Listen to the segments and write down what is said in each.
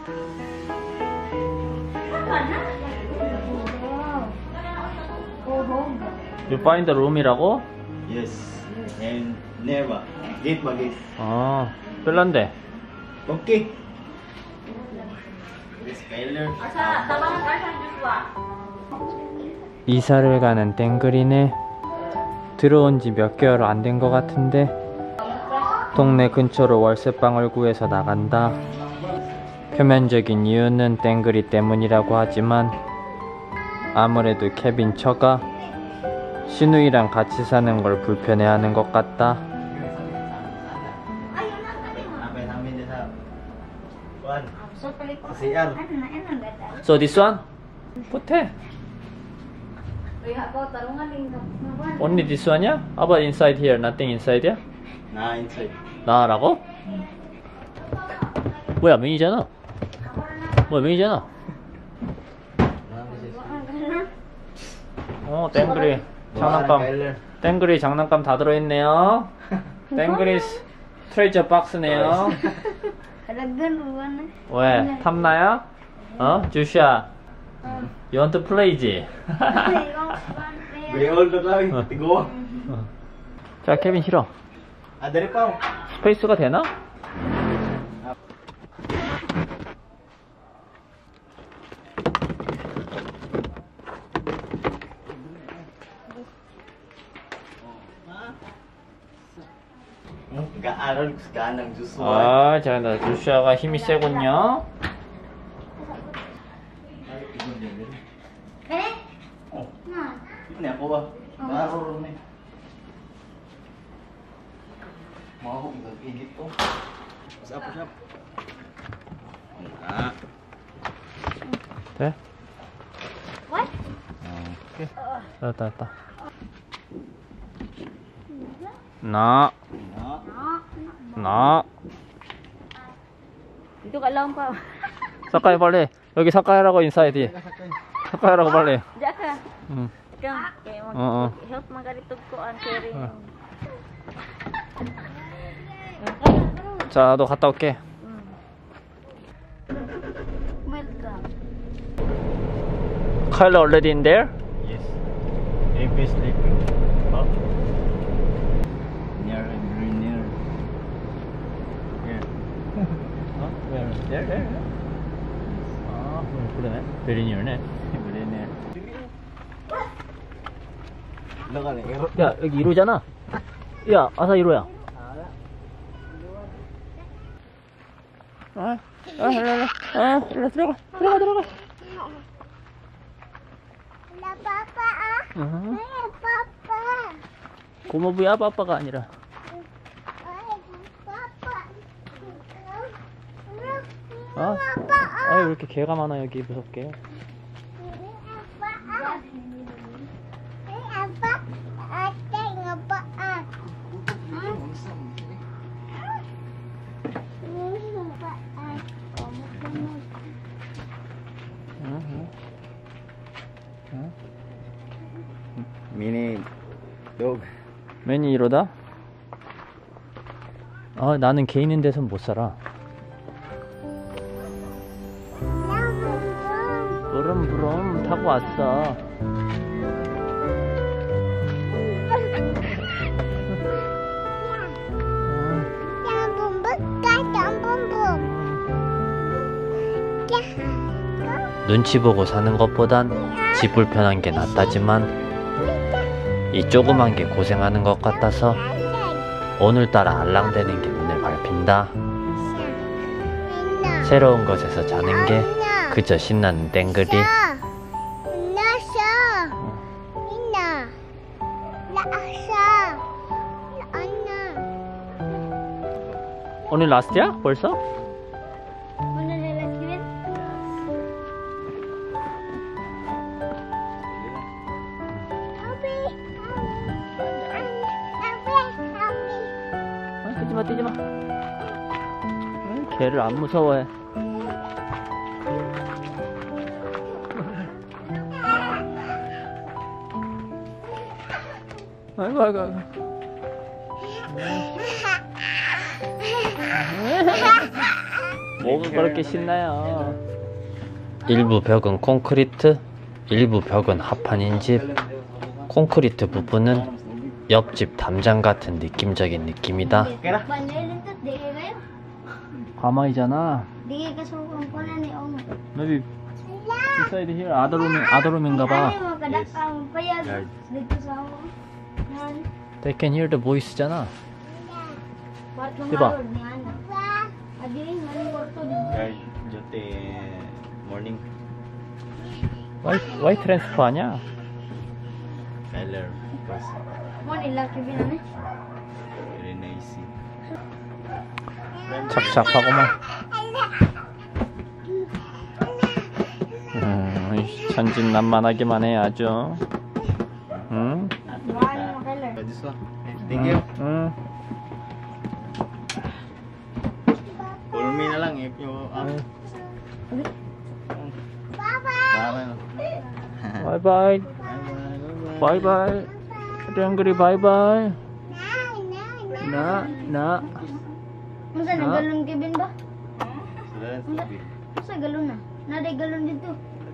You find the room이라고? Yes. And never. Gate by gate. 아, 별난데. Okay. This Skyler. 이사를 가는 땡그리네. 들어온 지 몇 개월 안 된 것 같은데 동네 근처로 월세방을 구해서 나간다. 표면적인 이유는 땡그리 때문이라고 하지만 아무래도 케빈 처가 신우이랑 같이 사는 걸 불편해하는 것 같다. So this one? 못해. Only this one야? How about inside here? Nothing inside here? Nah, inside. 나라고? 뭐야, 메이잖아. 뭐야, 메이잖아. 땡그리 장난감. 땡그리 장난감 다 들어있네요. 땡그리 트레저 박스네요. 왜? 탐나요? 주샤. You want to play지? We all look like tigo. 자, 케빈 싫어. Ah, dari pa. 스페이스가 되나? Gaaral ko sa ng juice. 아, 잘한다. 주샤가 힘이 세군요. Ini ako ba? Baro rin. Mau gigit to. Usap. Ah. 돼? What? 오케이. 됐다. 나. Dito ka lang pa. 사카이 빨리. 여기 사카이라고 인사이드. 사카이라고 빨리. Diyan ka. 응. Kang, kaya help mga ganito ko ang carry. 자, 나도 갔다 올게. Welcome. Kyle already in there? Yes. AB sleeping. Up. Near and green near. Here. Where? There. 아, 그러네. Very near네. Very near. Look at it. 야, 여기 1호잖아. 야, 아사 1호야. 일로 들어가. 고모부야, 빠빠가 아니라. 왜 이렇게 개가 많아, 여기 무섭게. Mini dog. 맨이 이러다? 나는 개 있는 데선 못 살아. 부름 타고 왔어. 눈치 보고 사는 것보단 집 불편한 게 낫다지만 이 조그만 게 고생하는 것 같아서 오늘따라 알랑대는 게 눈을 밟힌다. 새로운 곳에서 자는 게 그저 신나는 땡그리. 오늘 라스트야? 벌써? 뛰지마. 개를 안 무서워해. 아이고. 뭐가 그렇게 신나요? 일부 벽은 콘크리트, 일부 벽은 합판인 집. 콘크리트 부분은 옆집 담장 같은 느낌적인 느낌이다. 과마이잖아. Maybe inside here other room인가 봐. They can hear the voice잖아. diba? Guys, jote morning. Why transfer 하냐? Tyler, because very nice. 착착하고만. 천진난만하기만 해 아주. 응? This one. Thank you. 응. Call me na lang if you Bye bye. Bye bye. Dengri bye bye. Na. Masa na galon Kevin ba? Sudah. Masa galon na? Naday galon dito.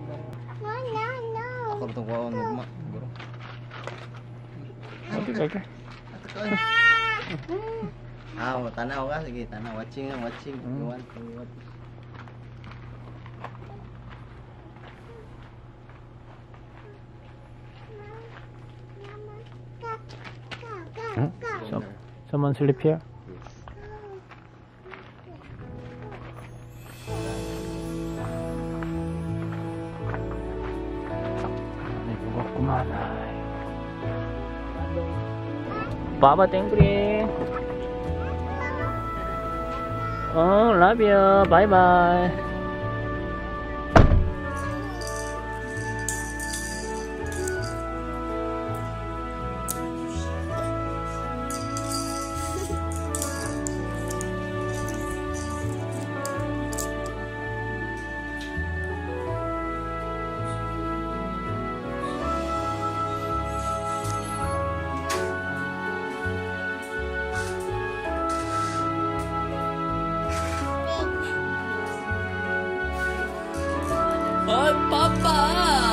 Ako ito ko nagma. 어디 갈게? Ah, tanaw ka sige, tanaw watching. You want to watch. 응? Someone sleep here? 아니 무겁구만. 바바 땡그리. love you. Bye bye. 빠빠